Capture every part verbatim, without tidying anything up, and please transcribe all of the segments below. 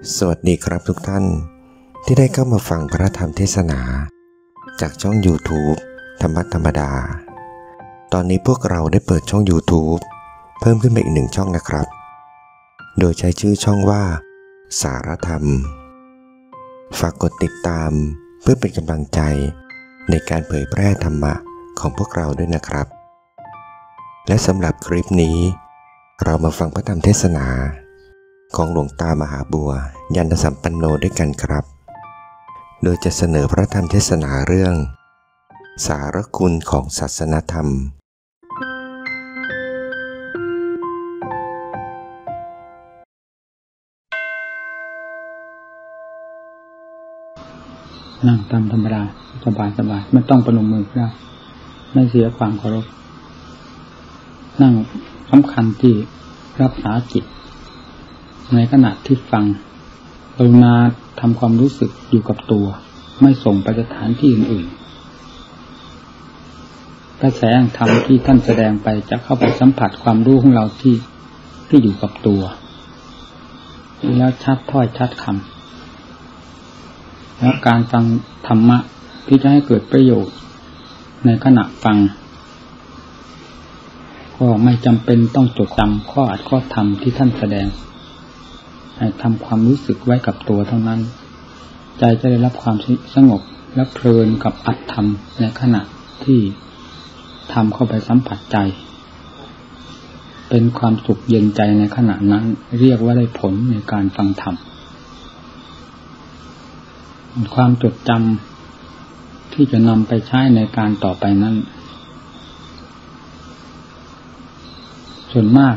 สวัสดีครับทุกท่านที่ได้เข้ามาฟังพระธรรมเทศนาจากช่อง YouTube ธรรมะธรรมดาตอนนี้พวกเราได้เปิดช่อง YouTube เพิ่มขึ้นมาอีกหนึ่งช่องนะครับโดยใช้ชื่อช่องว่าสารธรรมฝากกดติดตามเพื่อเป็นกำลังใจในการเผยแพร่ธรรมะของพวกเราด้วยนะครับและสำหรับคลิปนี้เรามาฟังพระธรรมเทศนาของหลวงตามหาบัวยันตสัมปันโนด้วยกันครับโดยจะเสนอพระธรรมเทศนาเรื่องสารคุณของศาสนธรรมนั่งตามธรรมดาสบายสบายไม่ต้องประนมมือได้ไม่เสียความเคารพนั่งสำคัญที่รักษาจิตในขณะที่ฟังกรุณาทำความรู้สึกอยู่กับตัวไม่ส่งไปสถานที่อื่นๆกระแสธรรมที่ท่านแสดงไปจะเข้าไปสัมผัสความรู้ของเราที่ที่อยู่กับตัวแล้วชัดถ้อยชัดคำและการฟังธรรมะที่จะให้เกิดประโยชน์ในขณะฟังก็ไม่จำเป็นต้องจดจำข้ออัดข้อธรรมที่ท่านแสดงให้ทำความรู้สึกไว้กับตัวเท่านั้นใจจะได้รับความสงบและเพลินกับอัตธรรมในขณะที่ทำเข้าไปสัมผัสใจเป็นความสุขเย็นใจในขณะนั้นเรียกว่าได้ผลในการฟังธรรมความจดจำที่จะนำไปใช้ในการต่อไปนั้นส่วนมาก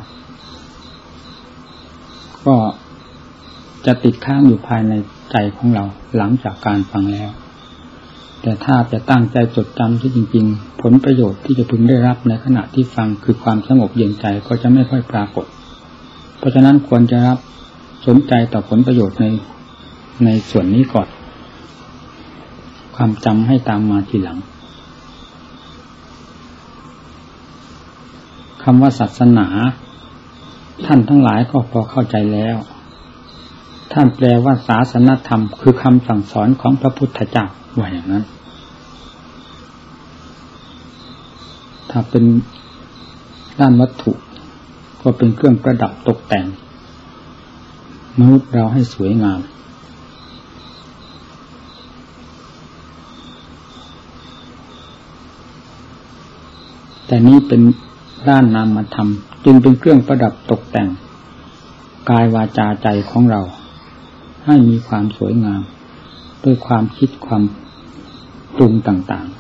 ก็จะติดค้างอยู่ภายในใจของเราหลังจากการฟังแล้วแต่ถ้าจะตั้งใจจดจำที่จริงๆผลประโยชน์ที่จะพึงได้รับในขณะที่ฟังคือความสงบเย็นใจก็จะไม่ค่อยปรากฏเพราะฉะนั้นควรจะรับสนใจต่อผลประโยชน์ในในส่วนนี้ก่อนความจำให้ตามมาทีหลังคำว่าศาสนาท่านทั้งหลายก็พอเข้าใจแล้วท่านแปลว่าศาสนธรรมคือคำสั่งสอนของพระพุทธเจ้าว่าอย่างนั้นถ้าเป็นด้านวัตถุก็เป็นเครื่องประดับตกแต่งมนุษย์เราให้สวยงามแต่นี้เป็นด้านนามธรรมจึงเป็นเครื่องประดับตกแต่งกายวาจาใจของเราให้มีความสวยงามด้วยความคิดความปรุงต่าง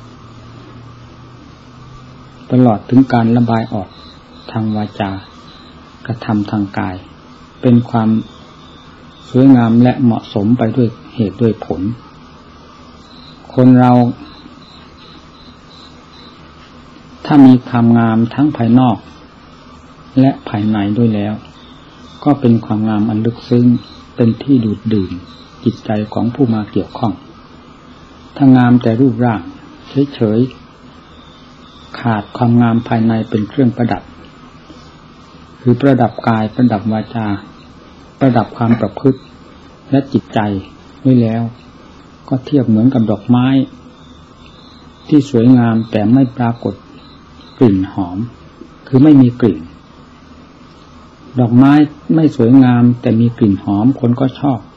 ๆตลอดถึงการระบายออกทางวาจากระทำทางกายเป็นความสวยงามและเหมาะสมไปด้วยเหตุด้วยผลคนเราถ้ามีความงามทั้งภายนอกและภายในด้วยแล้วก็เป็นความงามอันลึกซึ้งเป็นที่ดูดดื่มจิตใจของผู้มาเกี่ยวข้องถ้างามแต่รูปร่างเฉยๆขาดความงามภายในเป็นเครื่องประดับคือประดับกายประดับวาจาประดับความประพฤติและจิตใจไว้แล้วก็เทียบเหมือนกับดอกไม้ที่สวยงามแต่ไม่ปรากฏกลิ่นหอมคือไม่มีกลิ่นดอกไม้ไม่สวยงามแต่มีกลิ่นหอมคนก็ชอบ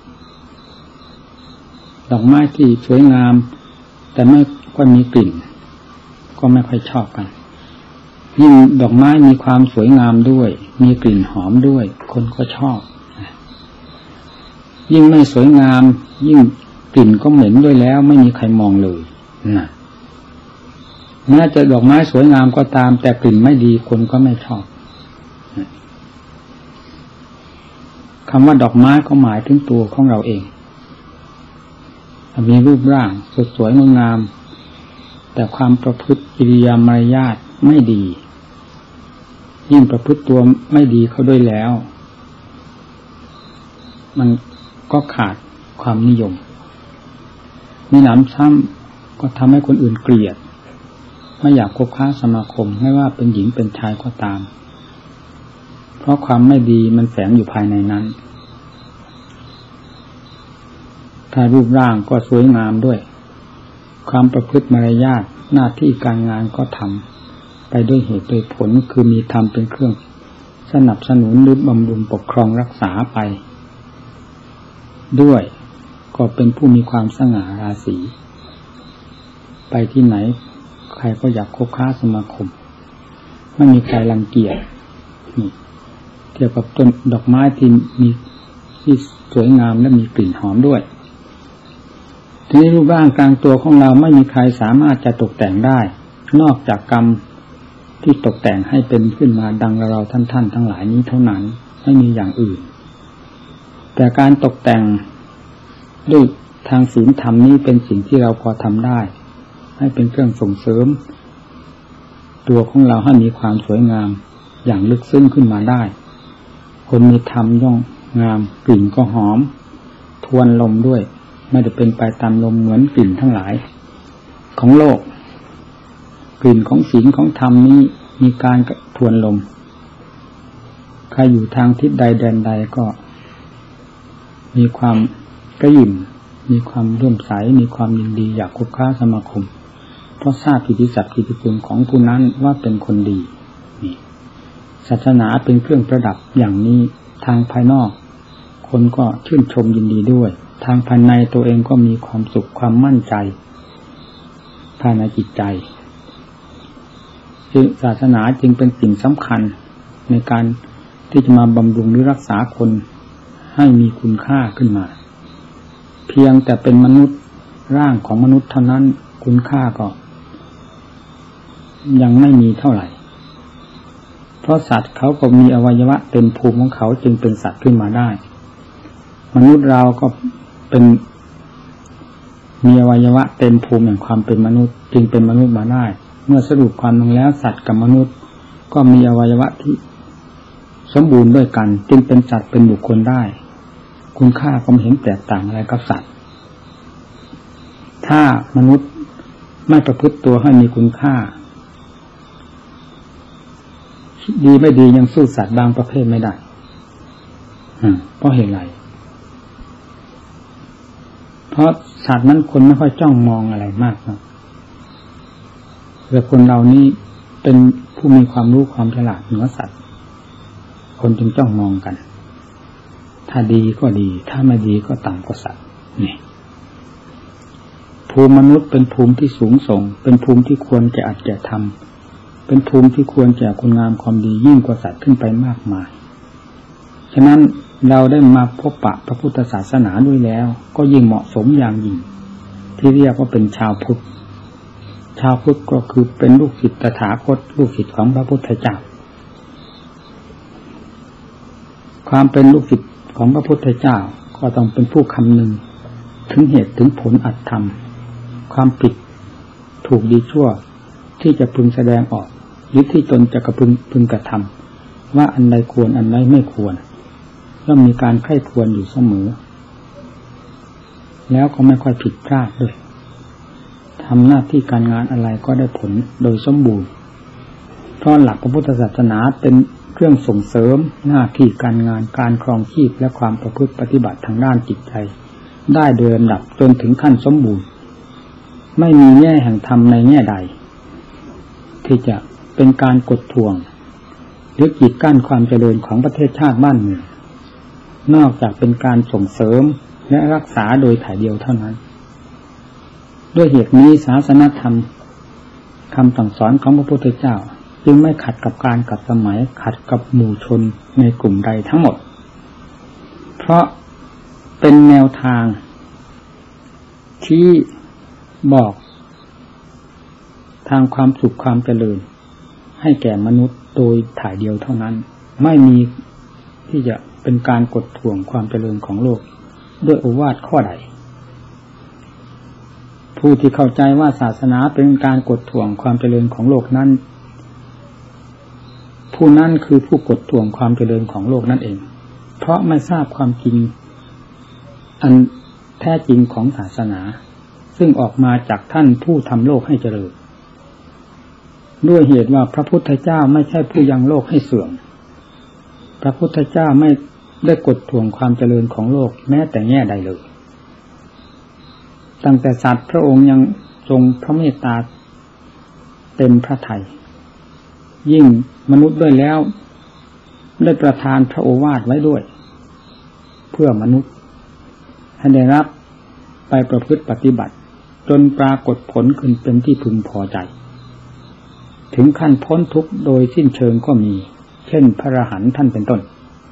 ดอกไม้ที่สวยงามแต่ไม่ก็มีกลิ่นก็ไม่ค่อยชอบกันยิ่งดอกไม้มีความสวยงามด้วยมีกลิ่นหอมด้วยคนก็ชอบยิ่งไม่สวยงามยิ่งกลิ่นก็เหม็นด้วยแล้วไม่มีใครมองเลยนะแม้จะดอกไม้สวยงามก็ตามแต่กลิ่นไม่ดีคนก็ไม่ชอบคำว่าดอกไม้ก็หมายถึงตัวของเราเองมีรูปร่างสดสวยงดงามแต่ความประพฤติกิริยามารยาทไม่ดียิ่งประพฤติตัวไม่ดีเขาด้วยแล้วมันก็ขาดความนิยมมีหนำซ้ำก็ทำให้คนอื่นเกลียดไม่อยากคบค้าสมาคมไม่ว่าเป็นหญิงเป็นชายก็ตามเพราะความไม่ดีมันแฝงอยู่ภายในนั้นถ้ารูปร่างก็สวยงามด้วยความประพฤติมารยาทหน้าที่การงานก็ทำไปด้วยเหตุโดยผลคือมีธรรมเป็นเครื่องสนับสนุนหรือบำรุงปกครองรักษาไปด้วยก็เป็นผู้มีความสง่าราศีไปที่ไหนใครก็อยากคบค้าสมาคมไม่มีใครรังเกียจนี่เทียบกับต้นดอกไม้ที่มีที่สวยงามและมีกลิ่นหอมด้วยทีนี้รูปร่างกลางตัวของเราไม่มีใครสามารถจะตกแต่งได้นอกจากกรรมที่ตกแต่งให้เป็นขึ้นมาดังเราท่านท่านทั้งหลายนี้เท่านั้นไม่มีอย่างอื่นแต่การตกแต่งด้วยทางศีลธรรมนี้เป็นสิ่งที่เราพอทำได้ให้เป็นเครื่องส่งเสริมตัวของเราให้มีความสวยงามอย่างลึกซึ้งขึ้นมาได้คนมีธรรมย่อมงามกลิ่นก็หอมทวนลมด้วยไม่ได้เป็นไปตามลมเหมือนกลิ่นทั้งหลายของโลกกลิ่นของศีลของธรรมนี้มีการทวนลมใครอยู่ทางทิศใดแดนใดก็มีความกระยิ่มมีความร่วมใสมีความยินดีอยากคบค้าสมาคมเพราะทราบกิตติศักดิ์กิตติคุณของผู้นั้นว่าเป็นคนดีนี่ศาสนาเป็นเครื่องประดับอย่างนี้ทางภายนอกคนก็ชื่นชมยินดีด้วยทางภายในตัวเองก็มีความสุขความมั่นใจภายในจิตใจศาสนาจึงเป็นสิ่งสำคัญในการที่จะมาบำรุงหรือรักษาคนให้มีคุณค่าขึ้นมาเพียงแต่เป็นมนุษย์ร่างของมนุษย์เท่านั้นคุณค่าก็ยังไม่มีเท่าไหร่เพราะสัตว์เขาก็มีอวัยวะเต็มภูมิของเขาจึงเป็นสัตว์ขึ้นมาได้มนุษย์เราก็เป็นมีอวัยวะเต็มภูมิแห่งความเป็นมนุษย์จึงเป็นมนุษย์มาได้เมื่อสรุปความลงแล้วสัตว์กับมนุษย์ก็มีอวัยวะที่สมบูรณ์ด้วยกันจึงเป็นสัตว์เป็นบุคคลได้คุณค่าก็ไม่เห็นแตกต่างอะไรกับสัตว์ถ้ามนุษย์ไม่ประพฤติตัวให้มีคุณค่าดีไม่ดียังสู้สัตว์บางประเภทไม่ได้เพราะเหตุไรเพราะสัตว์นั้นคนไม่ค่อยจ้องมองอะไรมากนะแต่คนเรานี่เป็นผู้มีความรู้ความฉลาดเหนือสัตว์คนจึงจ้องมองกันถ้าดีก็ดีถ้าไม่ดีก็ต่ำกว่าสัตว์นี่ภูมิมนุษย์เป็นภูมิที่สูงส่งเป็นภูมิที่ควรจะอัดแก่ทำเป็นภูมิที่ควรแก่คุณงามความดียิ่งกว่าสัตว์ขึ้นไปมากมายฉะนั้นเราได้มาพบปะพระพุทธศาสนาด้วยแล้วก็ยิ่งเหมาะสมอย่างยิ่งที่เรียกว่าเป็นชาวพุทธชาวพุทธก็คือเป็นลูกศิษย์ตถาคตลูกศิษย์ของพระพุทธเจ้าความเป็นลูกศิษย์ของพระพุทธเจ้าก็ต้องเป็นผู้คำนึงถึงเหตุถึงผลอัตธรรมความผิดถูกดีชั่วที่จะพึงแสดงออกหรือที่ตนจะกระพึงพึงกระทำว่าอันใดควรอันใดไม่ควรย่อมมีการไข้ควรอยู่เสมอแล้วก็ไม่ค่อยผิดพลาดด้วยทำหน้าที่การงานอะไรก็ได้ผลโดยสมบูรณ์เพราะหลักพระพุทธศาสนาเป็นเครื่องส่งเสริมหน้าที่การงานการครองชีพและความประพฤติปฏิบัติทางด้านจิตใจได้โดยลำดับจนถึงขั้นสมบูรณ์ไม่มีแง่แห่งธรรมในแง่ใดที่จะเป็นการกดท่วงหรือกีดกั้นความเจริญของประเทศชาติบ้านเมืองนอกจากเป็นการส่งเสริมและรักษาโดยถ่ายเดียวเท่านั้นด้วยเหตุนี้ศาสนธรรมคำสั่งสอนของพระพุทธเจ้าจึงไม่ขัดกับการกับสมัยขัดกับหมู่ชนในกลุ่มใดทั้งหมดเพราะเป็นแนวทางที่บอกทางความสุขความเจริญให้แก่มนุษย์โดยถ่ายเดียวเท่านั้นไม่มีที่จะเป็นการกดท่วงความเจริญของโลกด้วยโอวาทข้อใดผู้ที่เข้าใจว่าศาสนาเป็นการกดท่วงความเจริญของโลกนั้นผู้นั้นคือผู้กดท่วงความเจริญของโลกนั่นเองเพราะไม่ทราบความจริงอันแท้จริงของศาสนาซึ่งออกมาจากท่านผู้ทำโลกให้เจริญด้วยเหตุว่าพระพุทธเจ้าไม่ใช่ผู้ยังโลกให้เสื่อมพระพุทธเจ้าไม่ได้กดท่วงความเจริญของโลกแม้แต่แง่ใดเลยตั้งแต่สัตว์พระองค์ยังทรงพระเมตตาเต็มพระทัยยิ่งมนุษย์ด้วยแล้วได้ประทานพระโอวาทไว้ด้วยเพื่อมนุษย์ให้ได้รับไปประพฤติปฏิบัติจนปรากฏผลขึ้นเป็นที่พึงพอใจถึงขั้นพ้นทุกข์โดยสิ้นเชิงก็มีเช่นพระอรหันต์ท่านเป็นต้น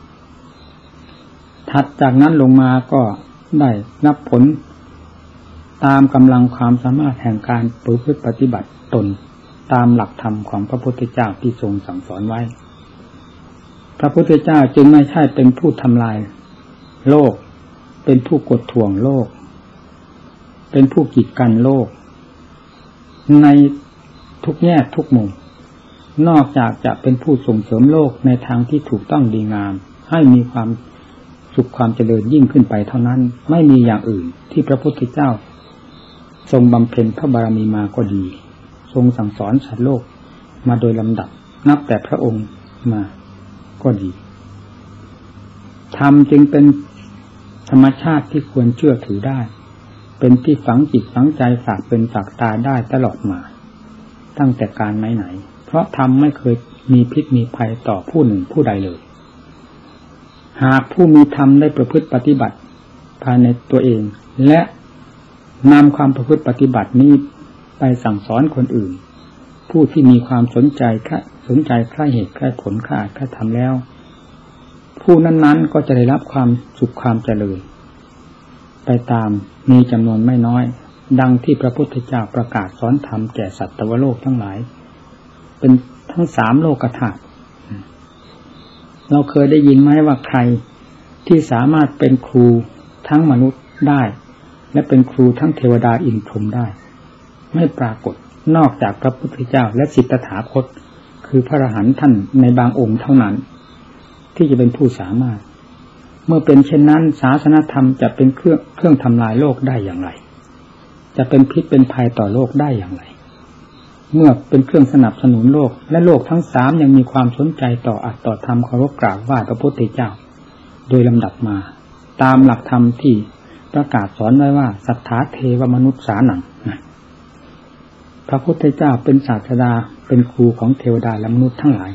ถัดจากนั้นลงมาก็ได้รับผลตามกำลังความสามารถแห่งการประพฤติปฏิบัติตนตามหลักธรรมของพระพุทธเจ้าที่ทรงสั่งสอนไว้พระพุทธเจ้าจึงไม่ใช่เป็นผู้ทำลายโลกเป็นผู้กดท่วงโลกเป็นผู้กีดกันโลกในทุกแง่ทุกมุมนอกจากจะเป็นผู้ส่งเสริมโลกในทางที่ถูกต้องดีงามให้มีความสุขความเจริญยิ่งขึ้นไปเท่านั้นไม่มีอย่างอื่นที่พระพุทธเจ้าทรงบำเพ็ญพระบารมีมาก็ดีทรงสั่งสอนสัตว์โลกมาโดยลำดับนับแต่พระองค์มาก็ดีธรรมจึงเป็นธรรมชาติที่ควรเชื่อถือได้เป็นที่ฝังจิตฝังใจฝากเป็นฝากตายได้ตลอดมาตั้งแต่การไหนๆเพราะธรรมไม่เคยมีพิษมีภัยต่อผู้หนึ่งผู้ใดเลยหากผู้มีธรรมได้ประพฤติปฏิบัติภายในตัวเองและนำความประพฤติปฏิบัตินี้ไปสั่งสอนคนอื่นผู้ที่มีความสนใจแค่สนใจใคร่เหตุใคร่ผลใคร่อาจใคร่ทำแล้วผู้นั้นๆก็จะได้รับความสุขความเจริญไปตามมีจำนวนไม่น้อยดังที่พระพุทธเจ้าประกาศสอนธรรมแก่สัตวโลกทั้งหลายเป็นทั้งสามโลกธาตุเราเคยได้ยินไหมว่าใครที่สามารถเป็นครูทั้งมนุษย์ได้และเป็นครูทั้งเทวดาอินทร์พรหมได้ไม่ปรากฏนอกจากพระพุทธเจ้าและสิทธัตถาคตคือพระอรหันต์ท่านในบางองค์เท่านั้นที่จะเป็นผู้สามารถเมื่อเป็นเช่นนั้นศาสนธรรมจะเป็นเครื่องเครื่องทำลายโลกได้อย่างไรจะเป็นพิษเป็นภัยต่อโลกได้อย่างไรเมื่อเป็นเครื่องสนับสนุนโลกและโลกทั้งสามยังมีความสนใจต่ออัตต่อธรรมเคารพกราบไหว้พระพุทธเจ้าโดยลำดับมาตามหลักธรรมที่ประกาศสอนไว้ว่าสัทธาเทวมนุษย์สานังพระพุทธเจ้าเป็นศาสดาเป็นครูของเทวดาและมนุษย์ทั้งหลาย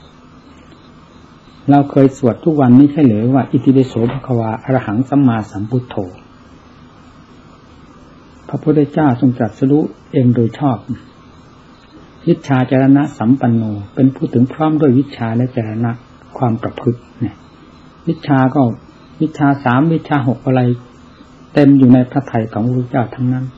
เราเคยสวดทุกวันนี้ใช่หรือว่าอิติปิโสภควาอรหังสัมมาสัมพุทโธพระพุทธเจ้าทรงตรัสรู้เองโดยชอบวิชชาจรณะสัมปันโนเป็นผู้ถึงพร้อมด้วยวิชาและจรณะความประพฤติเนี่ยวิชาก็วิชาสามวิชาหกอะไรเต็มอยู่ในพระทัยของพระพุทธเจ้าทั้งนั้น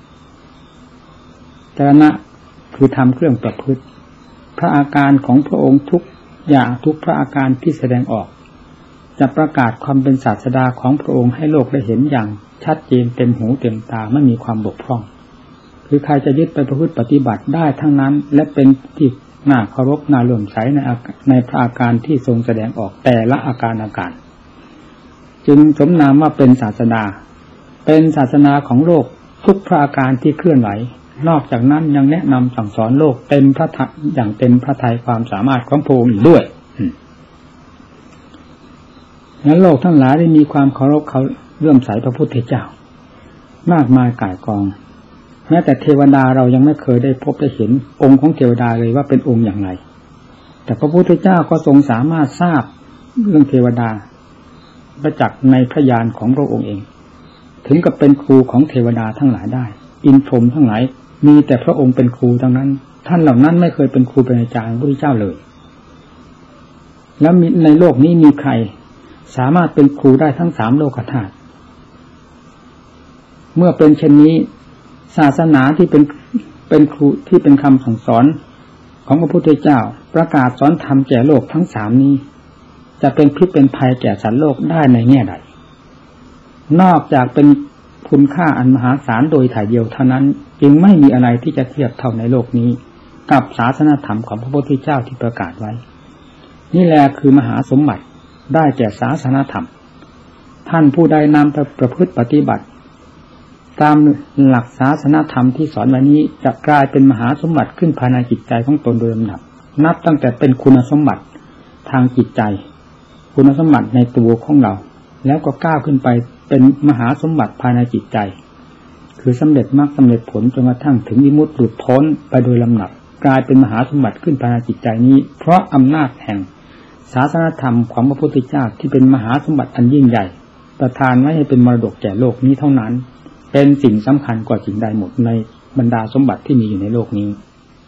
จรณะคือทำเครื่องประพฤติพระอาการของพระองค์ทุกอย่างทุกพระอาการที่แสดงออกจะประกาศความเป็นศาสดาของพระองค์ให้โลกได้เห็นอย่างชัดเจนเต็มหูเต็มตาไม่มีความบกพร่องคือใครจะยึดไปประพฤติปฏิบัติได้ทั้งนั้นและเป็นที่น่าเคารพน่าเลื่อมใสในในพระอาการที่ทรงแสดงออกแต่ละอาการอาการจึงสมนามว่าเป็นศาสดาเป็นศาสนาของโลกทุกพระอาการที่เคลื่อนไหวนอกจากนั้นยังแนะนำสั่งสอนโลกเต็มพระทัยอย่างเต็มพระทัยความสามารถของพระองค์อีกด้วยนั้นโลกทั้งหลายได้มีความเคารพเขาเลื่อมใสพระพุทธเจ้ามากมายก่ายกองแม้แต่เทวดาเรายังไม่เคยได้พบได้เห็นองค์ของเทวดาเลยว่าเป็นองค์อย่างไรแต่พระพุทธเจ้าก็ทรงสามารถทราบเรื่องเทวดาประจักษ์ในพระญาณของพระองค์เองถึงกับเป็นครูของเทวดาทั้งหลายได้อินทร์พรหมทั้งหลายมีแต่พระองค์เป็นครูทั้งนั้นท่านเหล่านั้นไม่เคยเป็นครูเป็นอาจารย์พระพุทธเจ้าเลยแล้วในโลกนี้มีใครสามารถเป็นครูได้ทั้งสามโลกธาตุเมื่อเป็นเช่นนี้ศาสนาที่เป็นเป็นครูที่เป็นคำสั่งสอนของพระพุทธเจ้าประกาศสอนธรรมแก่โลกทั้งสามนี้จะเป็นพิษเป็นภัยแก่สัตว์โลกได้ในแง่ใดนอกจากเป็นคุณค่าอันมหาศาลโดยถ่ายเดียวเท่านั้นจึงไม่มีอะไรที่จะเทียบเท่าในโลกนี้กับศาสนธรรมของพระพุทธเจ้าที่ประกาศไว้นี่แหละคือมหาสมบัติได้แก่ศาสนธรรมท่านผู้ใดนำไปประพฤติปฏิบัติตามหลักศาสนธรรมที่สอนไว้นี้จะกลายเป็นมหาสมบัติขึ้นภายในจิตใจของตนโดยลำดับนับตั้งแต่เป็นคุณสมบัติทางจิตใจคุณสมบัติในตัวของเราแล้วก็ก้าวขึ้นไปเป็นมหาสมบัติภายในจิตใจคือคือสำเร็จมรรคสำเร็จผลจนกระทั่งถึงวิมุตติหลุดพ้นไปโดยลำดับกลายเป็นมหาสมบัติขึ้นภายในจิตใจนี้เพราะอำนาจแห่งศาสนธรรมของพระพุทธเจ้าที่เป็นมหาสมบัติอันยิ่งใหญ่ประทานไว้ให้เป็นมรดกแก่โลกนี้เท่านั้นเป็นสิ่งสำคัญกว่าสิ่งใดหมดในบรรดาสมบัติที่มีอยู่ในโลกนี้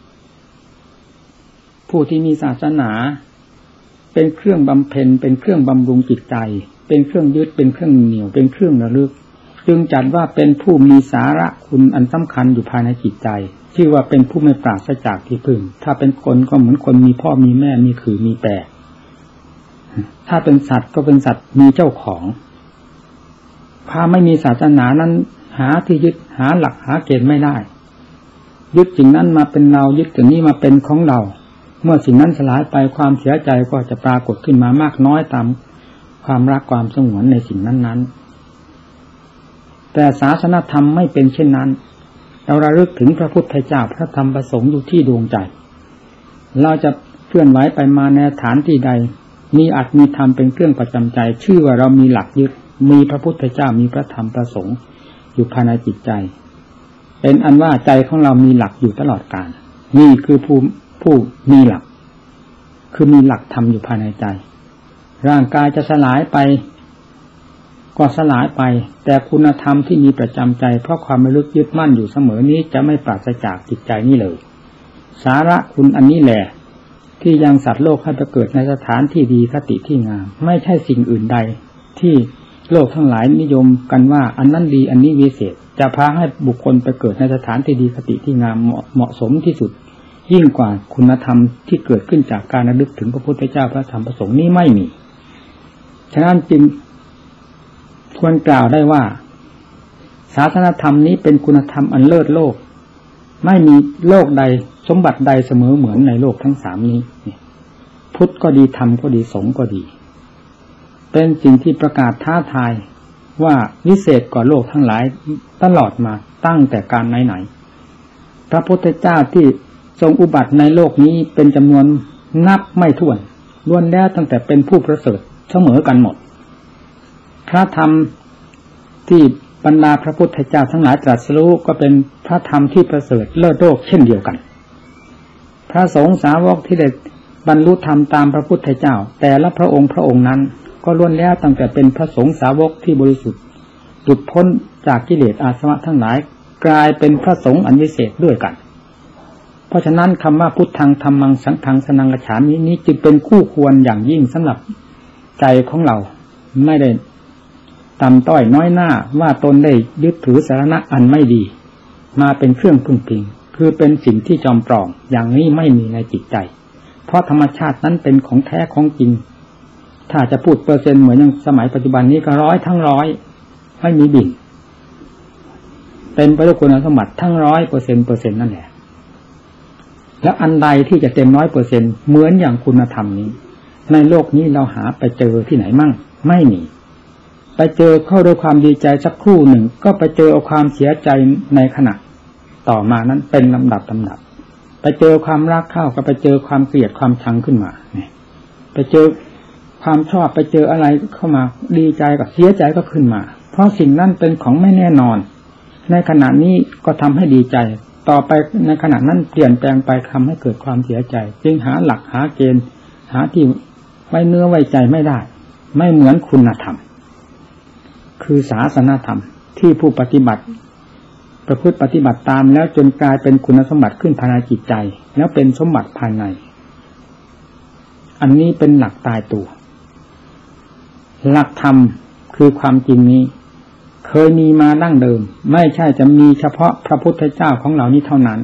ผู้ที่มีศาสนาเป็นเครื่องบำเพ็ญเป็นเครื่องบำรุงจิตใจเป็นเครื่องยึดเป็นเครื่องเหนี่ยวเป็นเครื่องระลึกจึงจัดว่าเป็นผู้มีสาระคุณอันสำคัญอยู่ภายในจิตใจชื่อว่าเป็นผู้ไม่ปราศจากที่พึ่งถ้าเป็นคนก็เหมือนคนมีพ่อมีแม่มีขื่อมีแปรถ้าเป็นสัตว์ก็เป็นสัตว์มีเจ้าของถ้าไม่มีศาสนานั้นหาที่ยึดหาหลักหาเกณฑ์ไม่ได้ยึดสิ่งนั้นมาเป็นเรายึดสิ่งนี้มาเป็นของเราเมื่อสิ่งนั้นสลายไปความเสียใจก็จะปรากฏขึ้นมามากน้อยตามความรักความสงวนในสิ่งนั้นๆแต่ศาสนธรรมไม่เป็นเช่นนั้นเราระลึกถึงพระพุทธเจ้าพระธรรมพระสงฆ์อยู่ที่ดวงใจเราจะเคลื่อนไหวไปมาในฐานที่ใดมีอัตมีธรรมเป็นเครื่องประจำใจชื่อว่าเรามีหลักยึดมีพระพุทธเจ้ามีพระธรรมพระสงฆ์อยู่ภายในจิตใจเป็นอันว่าใจของเรามีหลักอยู่ตลอดกาลนี่คือผู้ผู้มีหลักคือมีหลักธรรมอยู่ภายในใจร่างกายจะสลายไปก็สลายไปแต่คุณธรรมที่มีประจำใจเพราะความระลึกยึดมั่นอยู่เสมอนี้จะไม่ปราศจากจิตใจนี้เลยสาระคุณอันนี้แหละที่ยังสัตว์โลกให้ไปเกิดในสถานที่ดีคติที่งามไม่ใช่สิ่งอื่นใดที่โลกทั้งหลายนิยมกันว่าอันนั้นดีอันนี้วิเศษจะพาให้บุคคลไปเกิดในสถานที่ดีคติที่งามเหมาะสมที่สุดยิ่งกว่าคุณธรรมที่เกิดขึ้นจากการระลึกถึงพระพุทธเจ้าพระธรรมพระสงฆ์นี้ไม่มีฉะนั้นจึงควรกล่าวได้ว่าศาสนธรรมนี้เป็นคุณธรรมอันเลิศโลกไม่มีโลกใดสมบัติใดเสมอเหมือนในโลกทั้งสามนี้พุทธก็ดีธรรมก็ดีสงฆ์ก็ดีเป็นสิ่งที่ประกาศท้าทายว่าวิเศษกว่าโลกทั้งหลายตลอดมาตั้งแต่การไหนๆพระพุทธเจ้าที่ทรงอุบัติในโลกนี้เป็นจำนวนนับไม่ถ้วนล้วนแล้วตั้งแต่เป็นผู้ประเสริฐเสมอกันหมดพระธรรมที่บรรดาพระพุทธเจ้าทั้งหลายตรัสรู้ก็เป็นพระธรรมที่ประเสริฐเลิศโลกเช่นเดียวกันพระสงฆ์สาวกที่ได้บรรลุธรรมตามพระพุทธเจ้าแต่ละพระองค์พระองค์นั้นก็ล้วนแล้วตั้งแต่เป็นพระสงฆ์สาวกที่บริสุทธิ์หลุดพ้นจากกิเลสอาสวะทั้งหลายกลายเป็นพระสงฆ์อันวิเศษด้วยกันเพราะฉะนั้นคำว่าพุทธังธัมมังสังฆังสนังกัจฉามินี้จึงเป็นคู่ควรอย่างยิ่งสำหรับใจของเราไม่ได้ต่ำต้อยน้อยหน้าว่าตนได้ยึดถือสาระอันไม่ดีมาเป็นเครื่องพึ่งพิงคือเป็นสิ่งที่จอมปลอมอย่างนี้ไม่มีในจิตใจเพราะธรรมชาตินั้นเป็นของแท้ของจริงถ้าจะพูดเปอร์เซ็นต์เหมือนอย่างสมัยปัจจุบันนี้ก็ร้อยทั้งร้อยไม่มีบิ่งเป็นไปด้วยคุณสมบัติทั้งร้อยเปอร์เซ็นต์เปอร์เซ็นต์นั่นแหละแล้วอันใดที่จะเต็มร้อยเปอร์เซ็นต์เหมือนอย่างคุณธรรมนี้ในโลกนี้เราหาไปเจอที่ไหนมั่งไม่มีไปเจอเข้าด้วยความดีใจสักครู่หนึ่งก็ไปเจอเอาความเสียใจในขณะต่อมานั้นเป็นลำดับลำดับไปเจอความรักเข้าก็ไปเจอความเกลียดความชังขึ้นมาเนี่ยไปเจอความชอบไปเจออะไรเข้ามาดีใจกับเสียใจก็ขึ้นมาเพราะสิ่งนั้นเป็นของไม่แน่นอนในขณะนี้ก็ทำให้ดีใจต่อไปในขณะนั้นเปลี่ยนแปลงไปทำให้เกิดความเสียใจจึงหาหลักหาเกณฑ์หาที่ไว้เนื้อไว้ใจไม่ได้ไม่เหมือนคุณธรรมคือศาสนธรรมที่ผู้ปฏิบัติประพฤติปฏิบัติตามแล้วจนกลายเป็นคุณสมบัติขึ้นภายในจิตใจแล้วเป็นสมบัติภายในอันนี้เป็นหลักตายตัวหลักธรรมคือความจริงนี้เคยมีมาดั้งเดิมไม่ใช่จะมีเฉพาะพระพุทธเจ้าของเรานี้เท่านั้น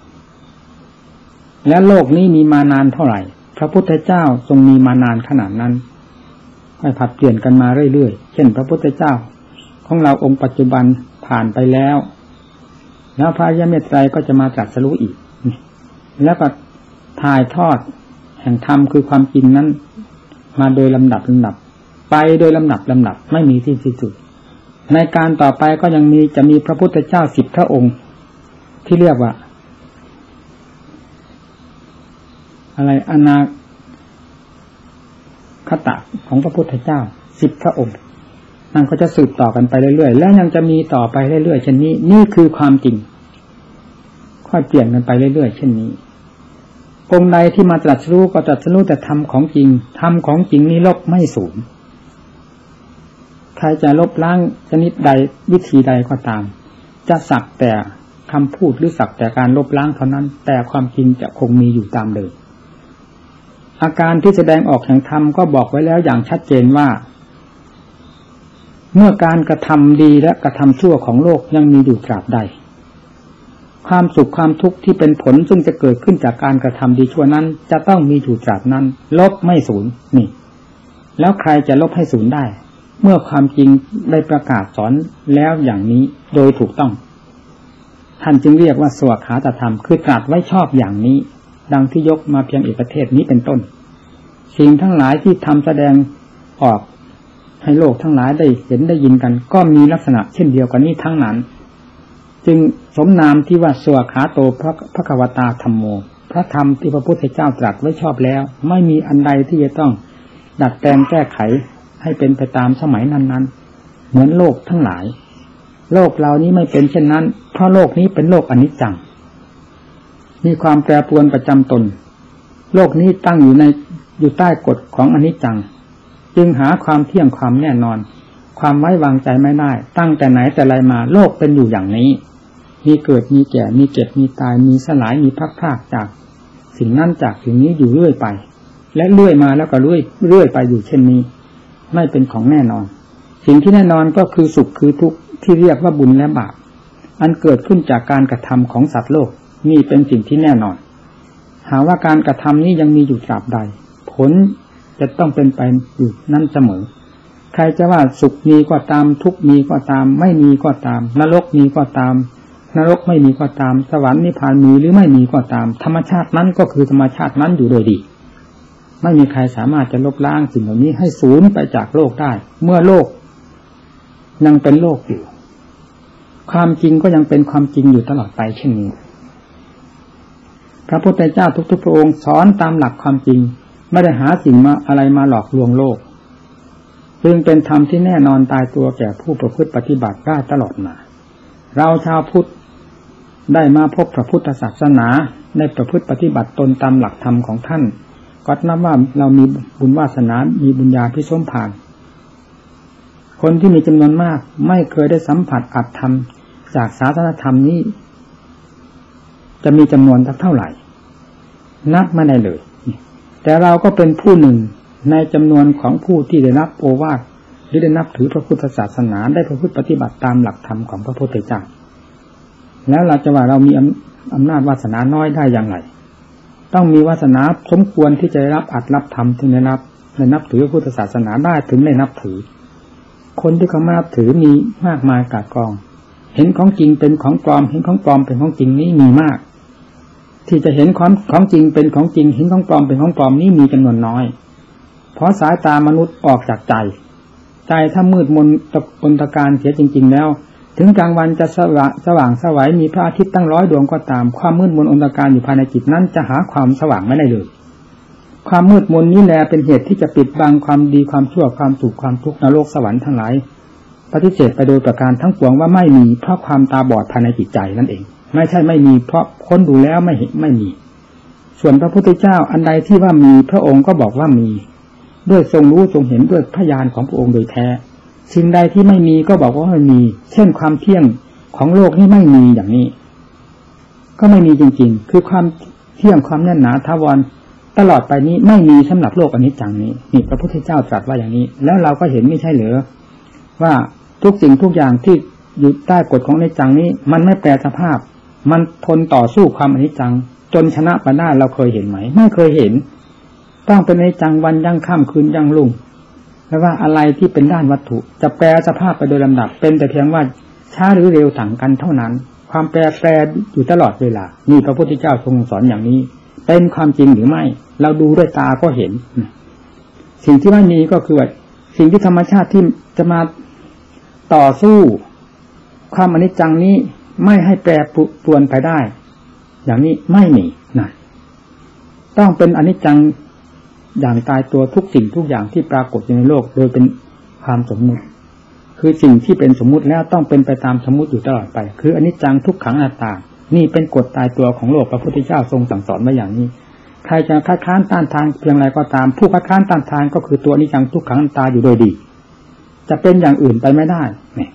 และโลกนี้มีมานานเท่าไหร่พระพุทธเจ้าทรงมีมานานขนาดนั้นให้ผัดเปลี่ยนกันมาเรื่อยๆเช่นพระพุทธเจ้าของเราองค์ปัจจุบันผ่านไปแล้วแล้วพระอริยเมตไตรก็จะมาตรัสรู้อีกแล้วก็ถ่ายทอดแห่งธรรมคือความจริงนั้นมาโดยลำดับลำดับไปโดยลำดับลำดับไม่มีที่สิ้นสุดในการต่อไปก็ยังมีจะมีพระพุทธเจ้าสิบพระองค์ที่เรียกว่าอะไรอนาคตะของพระพุทธเจ้าสิบพระองค์นั่นก็จะสืบต่อกันไปเรื่อยๆแล้วยังจะมีต่อไปเรื่อยๆเช่นนี้นี่คือความจริงค่อยเปลี่ยนกันไปเรื่อยๆเช่นนี้องค์ใดที่มาตรัสรู้ก็ตรัสรู้แต่ธรรมของจริงธรรมของจริงนี้ลบไม่สูญใครจะลบล้างชนิดใดวิธีใดก็ตามจะสักแต่คำพูดหรือสักแต่การลบล้างเท่านั้นแต่ความจริงจะคงมีอยู่ตามเดิมอาการที่แสดงออกแห่งธรรมก็บอกไว้แล้วอย่างชัดเจนว่าเมื่อการกระทำดีและกระทำชั่วของโลกยังมีอยู่ตราบใดความสุขความทุกข์ที่เป็นผลซึ่งจะเกิดขึ้นจากการกระทำดีชั่วนั้นจะต้องมีอยู่ตราบนั้นลบไม่สูญนี่แล้วใครจะลบให้สูญได้เมื่อความจริงได้ประกาศสอนแล้วอย่างนี้โดยถูกต้องท่านจึงเรียกว่าสวขาตธรรมคือตรัสไว้ชอบอย่างนี้ดังที่ยกมาเพียงเอกเทศนี้เป็นต้นสิ่งทั้งหลายที่ทำแสดงออกให้โลกทั้งหลายได้เห็นได้ยินกันก็มีลักษณะเช่นเดียวกันนี้ทั้งนั้นจึงสมนามที่ว่าสวขาโตพระภควตาธัมโมพระธรรมที่พระพุทธเจ้าตรัสไว้ชอบแล้วไม่มีอันใดที่จะต้องดัดแปลงแก้ไขให้เป็นไปตามสมัยนั้นๆเหมือนโลกทั้งหลายโลกเรานี้ไม่เป็นเช่นนั้นเพราะโลกนี้เป็นโลกอนิจจังมีความแปรปรวนประจำตนโลกนี้ตั้งอยู่ในอยู่ใต้กฎของอนิจจังจึงหาความเที่ยงความแน่นอนความไว้วางใจไม่ได้ตั้งแต่ไหนแต่ไรมาโลกเป็นอยู่อย่างนี้มีเกิดมีแก่มีเจ็บมีตายมีสลายมีพักพรากจากสิ่งนั้นจากสิ่งนี้อยู่เรื่อยไปและเรื่อยมาแล้วก็เรื่อยเรื่อยไปอยู่เช่นนี้ไม่เป็นของแน่นอนสิ่งที่แน่นอนก็คือสุขคือทุกข์ที่เรียกว่าบุญและบาปอันเกิดขึ้นจากการกระทำของสัตว์โลกนี่เป็นสิ่งที่แน่นอนหาว่าการกระทำนี้ยังมีอยู่ตราบใดผลจะต้องเป็นไปอยู่นั่นเสมอใครจะว่าสุขมีก็ตามทุกข์มีก็ตามไม่มีก็ตามนรกมีก็ตามนรกไม่มีก็ตามสวรรค์นิพพานมีหรือไม่มีก็ตามธรรมชาตินั้นก็คือธรรมชาตินั้นอยู่โดยดีไม่มีใครสามารถจะลบล้างสิ่งเหล่านี้ให้สูญไปจากโลกได้เมื่อโลกยังเป็นโลกอยู่ความจริงก็ยังเป็นความจริงอยู่ตลอดไปเช่นนี้พระพุทธเจ้าทุกๆพระองค์สอนตามหลักความจริงไม่ได้หาสิ่งมาอะไรมาหลอกลวงโลกจึงเป็นธรรมที่แน่นอนตายตัวแก่ผู้ประพฤติปฏิบัติได้ตลอดมาเราชาวพุทธได้มาพบพระพุทธศาสนาได้ประพฤติปฏิบัติตนตามหลักธรรมของท่านก็นับว่าเรามีบุญวาสนามีบุญญาภิสมภารคนที่มีจำนวนมากไม่เคยได้สัมผัสอัตธรรมจากศาสนธรรมนี้จะมีจำนวนเท่าไหร่นับไม่ได้เลยแต่เราก็เป็นผู้หนึ่งในจำนวนของผู้ที่ได้รับโอวาทหรือได้นับถือพระพุทธศาสนาได้ประพฤติปฏิบัติตามหลักธรรมของพระพุทธเจ้าแล้วเราจะว่าเรามีอำนาจวาสนาน้อยได้อย่างไรต้องมีวาสนาสมควรที่จะได้รับอัดรับธรรมถึงได้นับได้นับถือพระพุทธศาสนาได้ถึงได้นับถือคนที่เขามานับถือมีมากมายกาดกองเห็นของจริงเป็นของปลอมเห็นของปลอมเป็นของจริงนี้มีมากที่จะเห็นของของจริงเป็นของจริงเห็นของปลอมเป็นของปลอมนี้มีจำนวนน้อยเพราะสายตามนุษย์ออกจากใจใจถ้ามืดมนตะกนตะการเสียจริงๆแล้วถึงกลางวันจะสว่างสว่างสวัยมีพระอาทิตย์ตั้งร้อยดวงก็ตามความมืดมนอนตะการอยู่ภายในจิตนั้นจะหาความสว่างไม่ได้เลยความมืดมนนี้แลเป็นเหตุที่จะปิดบังความดีความชั่วความสุขความทุกข์นรกสวรรค์ทั้งหลายปฏิเสธไปโดยประการทั้งปวงว่าไม่มีเพราะความตาบอดภายในจิตใจนั่นเองไม่ใช่ไม่มีเพราะค้นดูแล้วไม่เห็นไม่มีส่วนพระพุทธเจ้าอันใดที่ว่ามีพระองค์ก็บอกว่ามีด้วยทรงรู้ทรงเห็นด้วยพยานของพระองค์โดยแท้สิ่งใดที่ไม่มีก็บอกว่าไม่มีเช่นความเที่ยงของโลกนี่ไม่มีอย่างนี้ก็ไม่มีจริงๆคือความเที่ยงความแน่นหนาถาวรตลอดไปนี้ไม่มีสำหรับโลกอนิจจังนี้นี่พระพุทธเจ้าตรัสว่าอย่างนี้แล้วเราก็เห็นไม่ใช่เหรอว่าทุกสิ่งทุกอย่างที่อยู่ใต้กฎของอนิจจังนี้มันไม่แปรสภาพมันทนต่อสู้ความอนิจจังจนชนะไปได้เราเคยเห็นไหมไม่เคยเห็นต้องเป็นอนิจจังวันยั่งค่ำคืนยั่งรุ่งไม่ว่าอะไรที่เป็นด้านวัตถุจะแปรสภาพไปโดยลำดับเป็นแต่เพียงว่าช้าหรือเร็วต่างกันเท่านั้นความแปรแปรอยู่ตลอดเวลานี่พระพุทธเจ้าทรงสอนอย่างนี้เป็นความจริงหรือไม่เราดูด้วยตาก็เห็นสิ่งที่ไม่มีก็คือว่าสิ่งที่ธรรมชาติที่จะมาต่อสู้ความอนิจจังนี้ไม่ให้แปรปรวนไปได้อย่างนี้ไม่มีนะต้องเป็นอนิจจังอย่างตายตัวทุกสิ่งทุกอย่างที่ปรากฏในโลกโดยเป็นความสมมุติคือสิ่งที่เป็นสมมุติแล้วต้องเป็นไปตามสมมุติอยู่ตลอดไปคืออนิจจังทุกขังอนัตตานี่เป็นกฎตายตัวของโลกพระพุทธเจ้าทรงสั่งสอนไว้อย่างนี้ใครจะคัดค้านต้านทานเพียงไรก็ตามผู้คัดค้านต้านทานก็คือตัวอนิจจังทุกขังอนัตตาอยู่โดยดีจะเป็นอย่างอื่นไปไม่ได้เนี่ย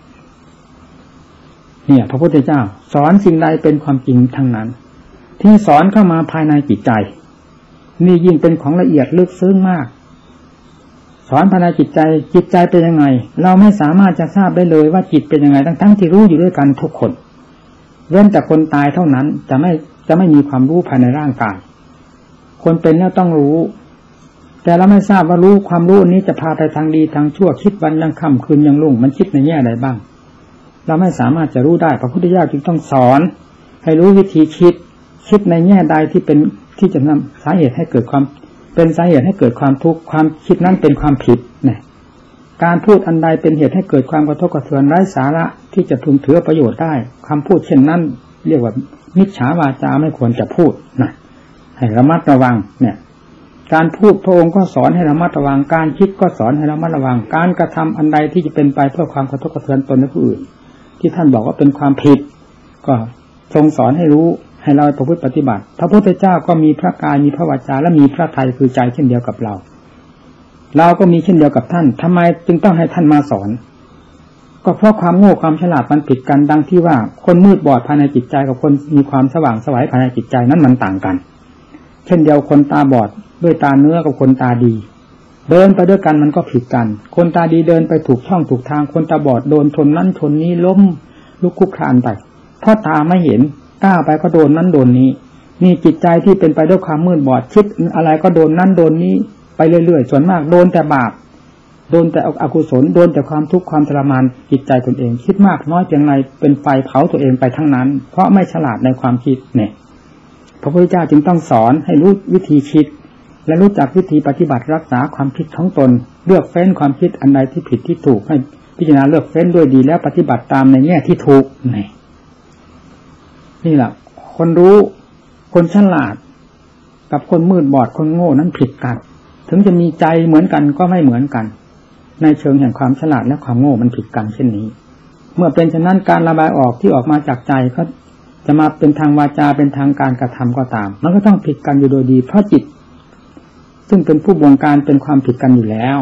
เนี่ยพระพุทธเจ้าสอนสิ่งใดเป็นความจริงทั้งนั้นที่สอนเข้ามาภายในจิตใจนี่ยิ่งเป็นของละเอียดลึกซึ้งมากสอนภายในจิตใจจิตใจเป็นยังไงเราไม่สามารถจะทราบได้เลยว่าจิตเป็นยังไงทั้งทั้งที่รู้อยู่ด้วยกันทุกคนเว้นแต่คนตายเท่านั้นจะไม่จะไม่มีความรู้ภายในร่างกายคนเป็นแล้วต้องรู้แต่เราไม่ทราบว่ารู้ความรู้นี้จะพาไปทางดีทางชั่วคิดวันยังค่ำคืนยังรุ่งมันคิดในแง่ใดบ้างเราไม่สามารถจะรู้ได้พระพุทธเจ้าจึงต้องสอนให้รู้วิธีคิดคิดในแง่ใดที่เป็นที่จะนำสาเหตุให้เกิดความเป็นสาเหตุให้เกิดความทุกข์ความคิดนั้นเป็นความผิดเนี่ยการพูดอันใดเป็นเหตุให้เกิดความกระทบกระเทือนไร้สาระที่จะพึงถือประโยชน์ได้คำพูดเช่นนั้นเรียกว่ามิจฉาวาจาไม่ควรจะพูดนะให้ระมัดระวังเนี่ยการพูดพระองค์ก็สอนให้ระมัดระวังการคิดก็สอนให้ระมัดระวังการกระทำอันใดที่จะเป็นไปเพื่อความกระทบกระเทือนตนและผู้อื่นที่ท่านบอกว่าเป็นความผิดก็ทรงสอนให้รู้ให้เราประพฤติปฏิบัติพระพุทธเจ้าก็มีพระกายมีพระวาจาและมีพระทัยคือใจเช่นเดียวกับเราเราก็มีเช่นเดียวกับท่านทำไมจึงต้องให้ท่านมาสอนก็เพราะความโง่ความฉลาดมันผิดกันดังที่ว่าคนมืดบอดภายในจิตใจกับคนมีความสว่างไสวภายในจิตใจนั้นมันต่างกันเช่นเดียวคนตาบอดด้วยตาเนื้อกับคนตาดีเดินไปด้วยกันมันก็ผิดกันคนตาดีเดินไปถูกช่องถูกทางคนตาบอดโดนชนนั้นชนนี้ล้มลุกคุกคลานไปเพราะตาไม่เห็นก้าวไปก็โดนนั้นโดนนี้นี่จิตใจที่เป็นไปด้วยความมืดบอดคิดอะไรก็โดนนั้นโดนนี้ไปเรื่อยๆส่วนมากโดนแต่บาปโดนแต่อกุศลโดนแต่ความทุกข์ความทรมานจิตใจตนเองคิดมากน้อยเพียงไรเป็นไฟเผาตัวเองไปทั้งนั้นเพราะไม่ฉลาดในความคิดเนี่ยพระพุทธเจ้าจึงต้องสอนให้รู้วิธีคิดและรู้จักวิธีปฏิบัติรักษาความคิดของตนเลือกเฟ้นความคิดอันใดที่ผิดที่ถูกให้พิจารณาเลือกเฟ้นด้วยดีแล้วปฏิบัติตามในแง่ที่ถูกนี่นี่แหละคนรู้คนฉลาดกับคนมืดบอดคนโง่นั้นผิดกันถึงจะมีใจเหมือนกันก็ไม่เหมือนกันในเชิงแห่งความฉลาดและความโง่มันผิดกันเช่นนี้เมื่อเป็นฉะนั้นการระบายออกที่ออกมาจากใจก็จะมาเป็นทางวาจาเป็นทางการกระทำก็ตามมันก็ต้องผิดกันอยู่โดยดีเพราะจิตซึ่งเป็นผู้บงการเป็นความผิดกันอยู่แล้ว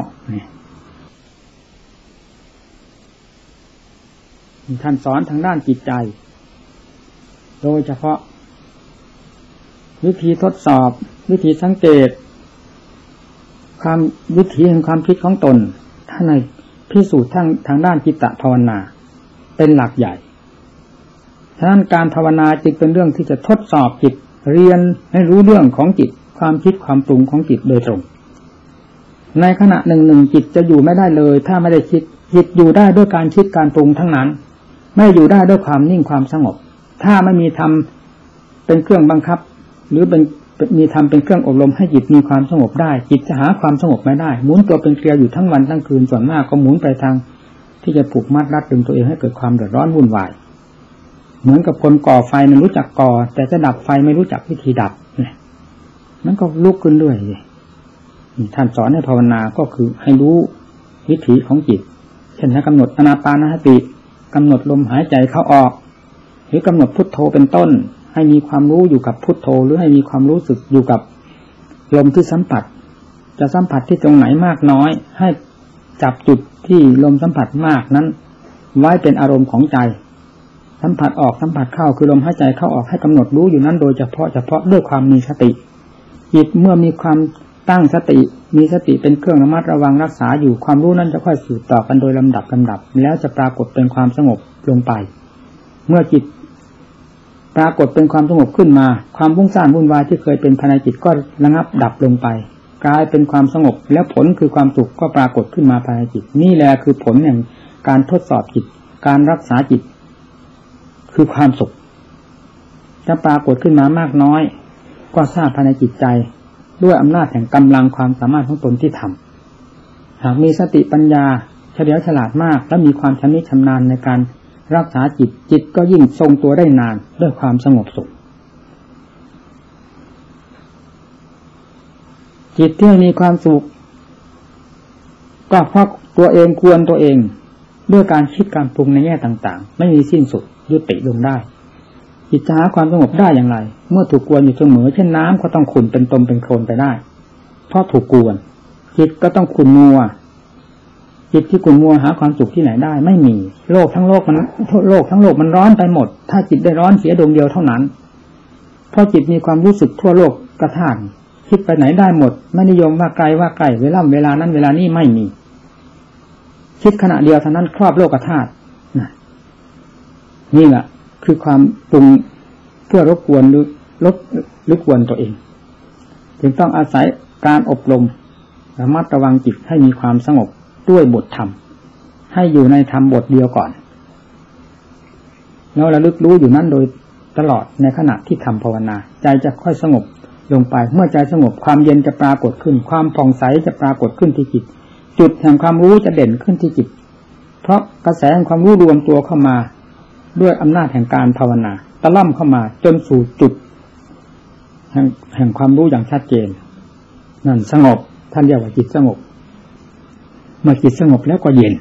ท่านสอนทางด้านจิตใจโดยเฉพาะวิธีทดสอบวิธีสังเกตความวิธีแห่งความคิดของตนท่านในพิสูจน์ทางทางด้านจิตตภาวนาเป็นหลักใหญ่ฉะนั้นการภาวนาจึงเป็นเรื่องที่จะทดสอบจิตเรียนให้รู้เรื่องของจิตความคิดความปรุงของจิตโดยตรงในขณะหนึ่งหนึ่งจิตจะอยู่ไม่ได้เลยถ้าไม่ได้คิดจิตอยู่ได้ด้วยการคิดการปรุงทั้งนั้นไม่อยู่ได้ด้วยความนิ่งความสงบถ้าไม่มีธรรมเป็นเครื่องบังคับหรือเป็นมีธรรมเป็นเครื่องอบรมให้จิตมีความสงบได้จิตจะหาความสงบไม่ได้หมุนตัวเป็นเกลียวอยู่ทั้งวันทั้งคืนส่วนมากก็หมุนไปทางที่จะผูกมัดรัดดึงตัวเองให้เกิดความเดือดร้อนวุ่นวายเหมือนกับคนก่อไฟมันรู้จักก่อแต่จะดับไฟไม่รู้จักวิธีดับเนี่ยมันก็ลุกขึ้นเรื่อยท่านสอนให้ภาวนาก็คือให้รู้วิถีของจิตเช่นให้กำหนดอานาปานสติกำหนดลมหายใจเข้าออกหรือกำหนดพุทโธเป็นต้นให้มีความรู้อยู่กับพุทโธหรือให้มีความรู้สึกอยู่กับลมที่สัมผัสจะสัมผัสที่ตรงไหนมากน้อยให้จับจุดที่ลมสัมผัสมากนั้นไว้เป็นอารมณ์ของใจสัมผัสออกสัมผัสเข้าคือลมหายใจเข้าออกให้กำหนดรู้อยู่นั้นโดยเฉพาะเฉพาะด้วยความมีสติจิตเมื่อมีความตั้งสติมีสติเป็นเครื่องระมัดระวังรักษาอยู่ความรู้นั้นจะค่อยสืบต่อกันโดยลำดับลำดับแล้วจะปรากฏเป็นความสงบลงไปเมื่อจิตปรากฏเป็นความสงบขึ้นมาความฟุ้งซ่านวุ่นวายที่เคยเป็นภายในจิตก็ระงับดับลงไปกลายเป็นความสงบแล้วผลคือความสุขก็ปรากฏขึ้นมาภายในจิตนี่แหละคือผลแห่งการทดสอบจิตการรักษาจิตคือความสุขจะปรากฏขึ้นมามากน้อยก็ทราบภายในจิตใจด้วยอำนาจแห่งกำลังความสามารถของตนที่ทำหากมีสติปัญญาเฉลียวฉลาดมากและมีความชำนิชำนาญในการรักษาจิตจิตก็ยิ่งทรงตัวได้นานด้วยความสงบสุขจิตที่มีความสุขก็เพราะตัวเองควรตัวเองด้วยการคิดการปรุงในแง่ต่างๆไม่มีสิ้นสุดยุติลงได้จิตจะหาความสงบได้อย่างไรเมื่อถูกกวนอยู่เสมอเช่นน้ำก็ต้องขุ่นเป็นตมเป็นโคลนไปได้เพราะถูกกวนจิตก็ต้องขุ่นมัวจิตที่ขุ่นมัวหาความสุขที่ไหนได้ไม่มีโลกทั้งโลกมันโลกทั้งโลกมันร้อนไปหมดถ้าจิตได้ร้อนเสียดวงเดียวเท่านั้นเพราะจิตมีความรู้สึกทั่วโลกกระทั่งคิดไปไหนได้หมดไม่นิยมว่าไกลว่าใกล้เวลาเวลานั้นเวลานี้ไม่มีคิดขณะเดียวเท่านั้นครอบโลกธาตุนี่แหละคือความปรุงเพื่อรบกวนหรือลดหรือกวนตัวเองจึงต้องอาศัยการอบรมระมัดระวังจิตให้มีความสงบด้วยบทธรรมให้อยู่ในธรรมบทเดียวก่อนแล้วระลึกรู้อยู่นั้นโดยตลอดในขณะที่ทำภาวนาใจจะค่อยสงบลงไปเมื่อใจสงบความเย็นจะปรากฏขึ้นความผ่องใสจะปรากฏขึ้นที่จิตจุดแห่งความรู้จะเด่นขึ้นที่จิตเพราะกระแสแห่งความรู้รวมตัวเข้ามาด้วยอำนาจแห่งการภาวนาตะล่ำเข้ามาจนสู่จุดแห่งแห่งความรู้อย่างชัดเจนนั่นสงบท่านเรียกว่าจิตสงบเมื่อจิตสงบแล้วก็เย็น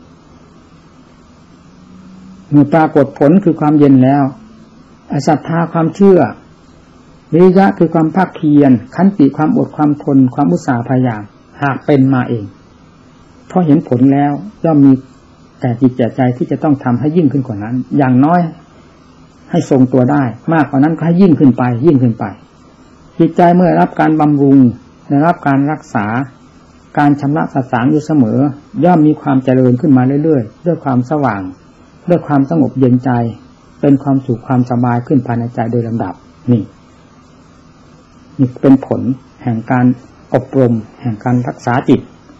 เมื่อปรากฏผลคือความเย็นแล้วศรัทธาความเชื่อวิริยะคือความภาคเพียรขันติความอดความทนความอุตสาห์พยายามหากเป็นมาเองเพราะเห็นผลแล้วย่อมมีแต่จิตใจที่จะต้องทำให้ยิ่งขึ้นกว่านั้นอย่างน้อยให้ทรงตัวได้มากกว่านั้นก็ให้ยิ่งขึ้นไปยิ่งขึ้นไปจิตใจเมื่อรับการบำรุงได้รับการรักษาการชำระสะสางอยู่เสมอย่อมมีความเจริญขึ้นมาเรื่อยๆด้วยความสว่างด้วยความสงบเย็นใจเป็นความสุขความสบายขึ้นภายในใจโดยลำดับนี่นี่เป็นผลแห่งการอบรมแห่งการรักษาจิต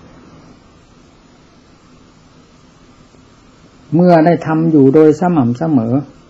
เมื่อได้ทำอยู่โดยสม่ำเสมอ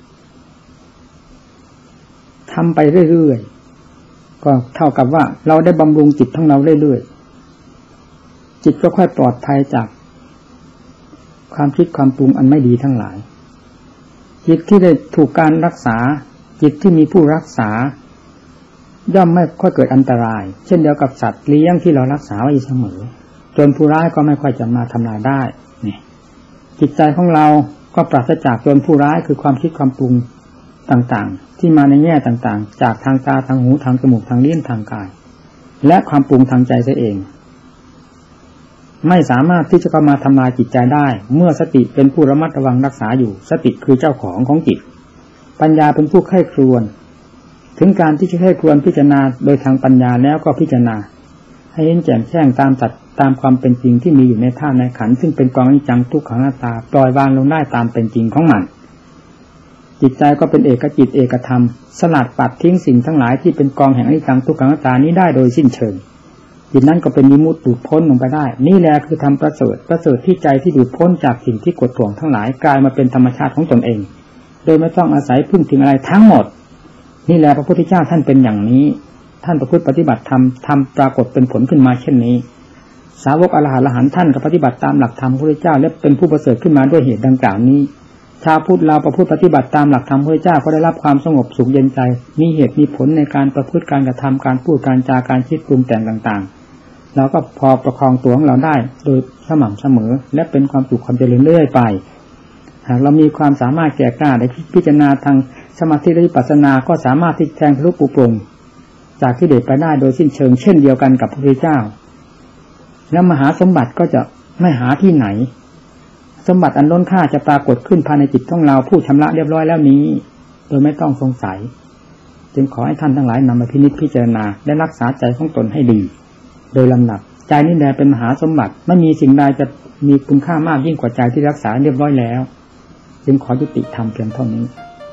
ทำไปเรื่อยๆก็เท่ากับว่าเราได้บำรุงจิตของเราเรื่อยๆจิตก็ค่อยปลอดภัยจากความคิดความปรุงอันไม่ดีทั้งหลายจิตที่ได้ถูกการรักษาจิตที่มีผู้รักษาย่อมไม่ค่อยเกิดอันตรายเช่นเดียวกับสัตว์เลี้ยงที่เรารักษาไว้เสมอจนผู้ร้ายก็ไม่ค่อยจะมาทำลายได้นี่จิตใจของเราก็ปราศจากโจรผู้ร้ายคือความคิดความปรุงต่างๆที่มาในแง่ต่างๆจากทางตาทางหูทางจมูกทางลิ้นทางกายและความปรุงทางใจเสียเองไม่สามารถที่จะเข้ามาทำลายจิตใจได้เมื่อสติเป็นผู้ระมัดระวังรักษาอยู่สติคือเจ้าของของจิตปัญญาเป็นผู้ใคร่ครวญถึงการที่จะใคร่ครวญพิจารณาโดยทางปัญญาแล้วก็พิจารณาให้เห็นแจ่มแจ้งตามสัจตามความเป็นจริงที่มีอยู่ในธาตุในขันธ์ซึ่งเป็นกองอนิจจังทุกขังอนัตตาปล่อยวางลงได้ตามเป็นจริงของมันจิตใจก็เป็นเอกจิตเอกธรรมสลัดปัดทิ้งสิ่งทั้งหลายที่เป็นกองแห่งอนิจจังทุกขังอนัตตานี้ได้โดยสิ้นเชิงจิตนั้นก็เป็นวิมุตติหลุดพ้นลงไปได้นี่แหละคือธรรมประเสริฐประเสริฐที่ใจที่หลุดพ้นจากสิ่งที่กดท่วงทั้งหลายกลายมาเป็นธรรมชาติของตนเองโดยไม่ต้องอาศัยพึ่งพิงอะไรทั้งหมดนี่แหละพระพุทธเจ้าท่านเป็นอย่างนี้ท่านประพฤติปฏิบัติธรรมทำปรากฏเป็นผลขึ้นมาเช่นนี้สาวกอรหันต์อรหันต์ท่านก็ปฏิบัติตามหลักธรรมพระพุทธเจ้าและเป็นผู้ประเสริฐขึ้นมาด้วยเหตุดังกล่าวนี้ชาวพุทธเราประพฤติปฏิบัติตามหลักธรรมพระพุทธเจ้าก็ได้รับความสงบสุขเย็นใจมีเหตุมีผลในการประพฤติการกระทำการพูดการจาการคิดปรุงแต่งต่างๆเราก็พอประคองตัวของเราได้โดยสม่ำเสมอและเป็นความสุขความเจริญเรื่อยไปหากเรามีความสามารถแก่กล้าในพิจารณาทางสมาธิและวิปัสสนาก็สามารถที่แทงทะลุปูปรงจากกิเลสไปได้โดยสิ้นเชิงเช่นเดียวกันกับพระพุทธเจ้าแล้วมหาสมบัติก็จะไม่หาที่ไหนสมบัติอันล้นค่าจะปรากฏขึ้นภายในจิตของเราผู้ชำระเรียบร้อยแล้วนี้โดยไม่ต้องสงสัยจึงขอให้ท่านทั้งหลายนำมาพินิจพิจารณาและรักษาใจของตนให้ดีโดยลำดับใจนี่แหละเป็นมหาสมบัติไม่มีสิ่งใดจะมีคุณค่ามากยิ่งกว่าใจที่รักษาเรียบร้อยแล้วจึงขอยุติธรรมเพียงเท่านี้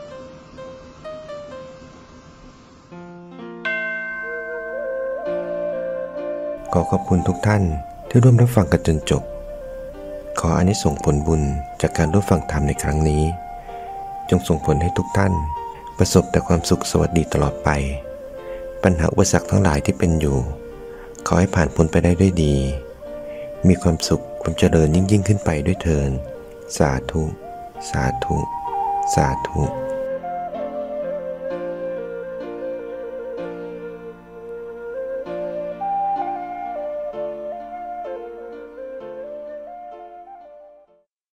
ขอขอบคุณทุกท่านที่ร่วมรับฟังกันจนจบขออานิสงส์ผลบุญจากการร่วมฟังธรรมในครั้งนี้จงส่งผลให้ทุกท่านประสบแต่ความสุขสวัสดีตลอดไปปัญหาอุปสรรคทั้งหลายที่เป็นอยู่ขอให้ผ่านพ้นไปได้ด้วยดีมีความสุขความเจริญยิ่งยิ่งขึ้นไปด้วยเถิดสาธุสาธุสาธุ